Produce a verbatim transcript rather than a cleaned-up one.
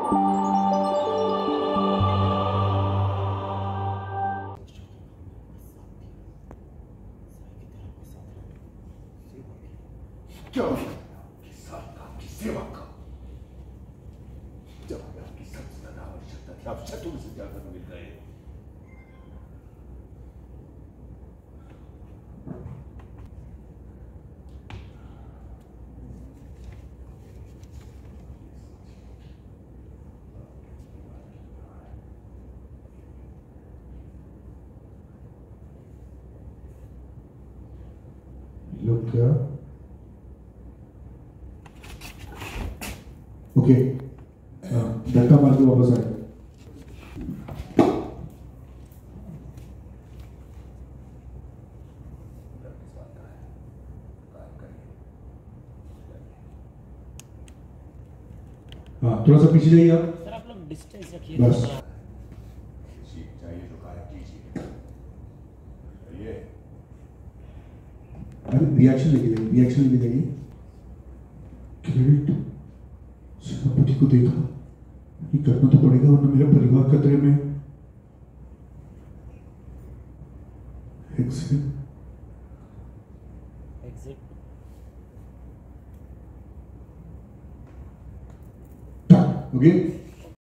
क्या आपकी साथ आपकी सेवा का जब हमें आपकी सबसे ज्यादा आवश्यकता थी, आप शत्रु से ज्यादा मिल गए। लोग क्या ओके धक्का मार के वापस आए। हाँ थोड़ा सा पीछे जाइए आप। सर आप लोग डिस्टेंस रखिए बस चाहिए तो कायम कीजिए। ये अरे रिएक्शन लेके जाइए, रिएक्शन लेके जाइए। ग्रेट, सेनापति को देखा, ये करना तो पड़ेगा वरना मेरा परिवार खतरे में। Exit exit okay